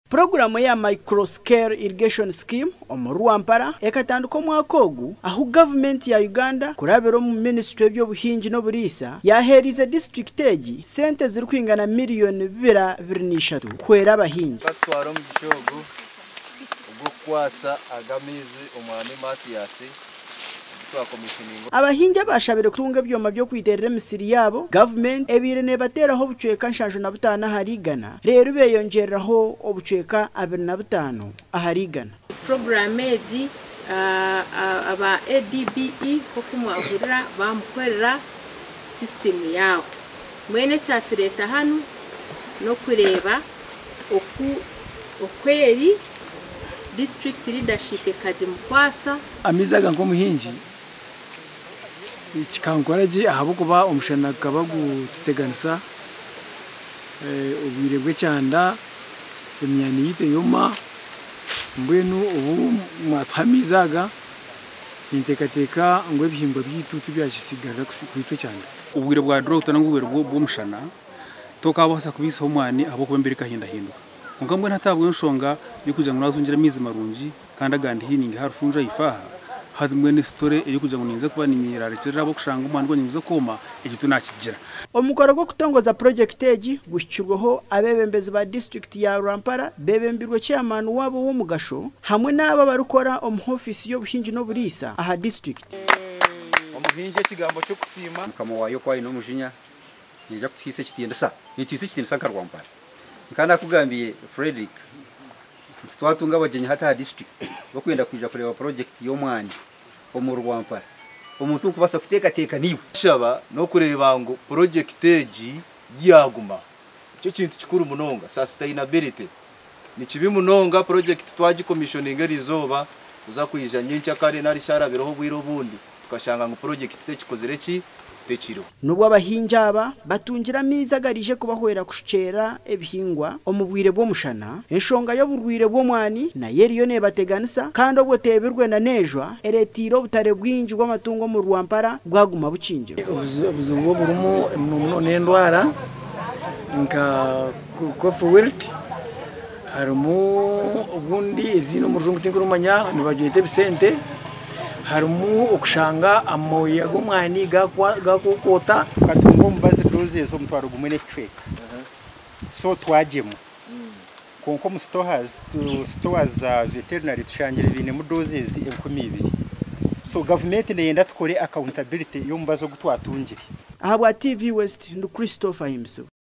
Puroguraamu ya Micro Scale Irrigation Scheme omu Rwampara ekatanduka omwaka ogu aho government ya Uganda kurabira mu Ministry y'Obuhingi n'Oburiisa yaherize district egi sente ziri kwingana miliyoni 2.3 kwera abahingi batwara mu gishogo ubwo kwasa agamizi omwani Matiyasi abahingi bashabire kutunga byoma byo kwiterera emisiri yabo government ebire nebateraho obucweka 55 aharigana rero beyongereraho obucweka 25 aharigana program egi aba ADBE okumwahurira bamukorera system yawo mwene cyatureta hano no kureba okweri district leadership ekaje mukwasa amizaga nk'omuhingi ikikankoraje ahabukuba omushana kabagu tuteganisa ubwire bw'ecyanda emyani yite yoma mbwenu ubu mwatwamizaga intekateka ngo ebihingwa byitu tubyashisigaga kwitwe cyane ubwire bwa drought n'ubwire bw'omushana tokabasa kubisa omwani ahabukuba mbere kahindahinduka Mugambwe ntatabwe nshonga yukuja ngo nazungira mizi marungi kandi agandi hiningi harufunja ifaha hadimwe ne story iri kuja ngo ninze kuba ninyirare kirira bo kushanga umwana ngo nyuze koma igitu nakigira omukoro gwo kutongoza project egi gushyirwaho abebembezi ba district ya Rwampara bebembirwe chairman wabo wo mugasho hamwe n'aba barukora office y'Obuhingi n'Oburiisa aha district omuhingi kigambo cyo kusima kamuwayo kwa ino mujinya nija kutwise kitindasa nitwise kitindasa ka Rwampara Nkana kugambiye Frederick twatunga abagenyi hata district bakwenda kuja kureba project y'omwani omu Rwampara omuntu kubasa kuteka niwe shaba no kureba ngo project egi yaguma cyo kintu kikuru munonga sustainability ni kibi munonga project twaji commissioning rizoba uza kuyija nyinshi akare nari sharabiroho bwiro bundi tukashanga ngo project tekikozere ki tekiro nubwo abahingi aba batungira miza garije kubahwera kushikera ebihingwa omubwire bw'omushana enshonga y'oburwire bw'omwani na yeriyo nebateganisa kandi obwo teberwe na nejwa eretiro butare bwinji bw'amatungo mu Rwampara bwaguma bukinjira obuzungu burumu muno n'endwara nka cough wilt harimo ubundi izino mu ruzungu tinkurumanya nibagiyete bisente harimo okushanga amoya g'omwani gakokota katungo mubaze doses omutwaro gumene trek so twajemo konko mu stores veterinary tushangire bine mu doses 12 so government neyenda tukore accountability yo mubazo gutwatungire ahabwa TV West ndu Christopher himself